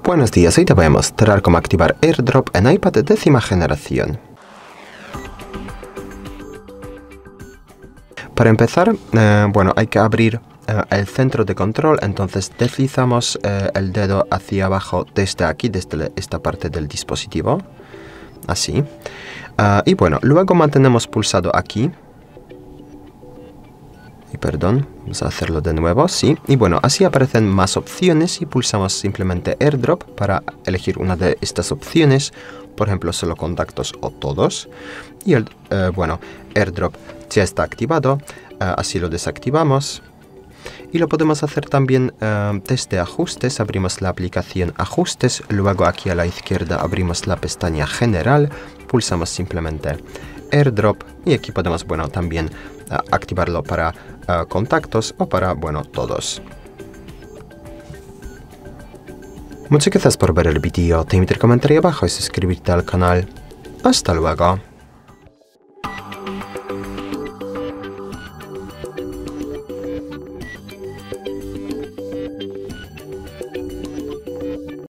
Buenos días, hoy te voy a mostrar cómo activar AirDrop en iPad de 10ª generación. Para empezar, hay que abrir el centro de control, entonces deslizamos el dedo hacia abajo desde aquí, desde esta parte del dispositivo, así. Luego mantenemos pulsado aquí. Vamos a hacerlo de nuevo, sí. Así aparecen más opciones y pulsamos simplemente AirDrop para elegir una de estas opciones, por ejemplo, solo contactos o todos. Y AirDrop ya está activado, así lo desactivamos. Y lo podemos hacer también desde Ajustes, abrimos la aplicación Ajustes, luego aquí a la izquierda abrimos la pestaña General, pulsamos simplemente AirDrop y aquí podemos también activarlo para contactos o para todos. Muchas gracias por ver el vídeo, te invito a comentar abajo y suscribirte al canal. Hasta luego.